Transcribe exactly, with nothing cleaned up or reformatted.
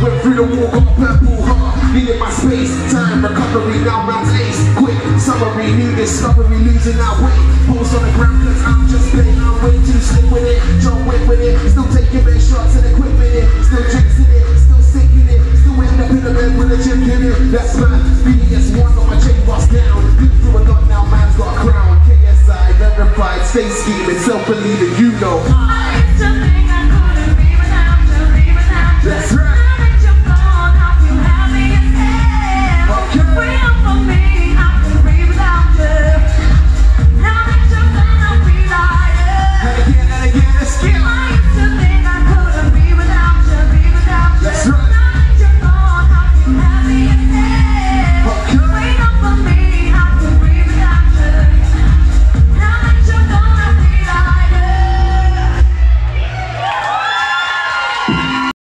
Went through the wall, got purple heart. Needed my space, time, recovery, now man's ace. Quick, summary, new discovery, losing that weight. Pulse on the ground cause I'm just playing. I'm way too slick with it, John Wick with it. Still taking big shots and equipment it. Still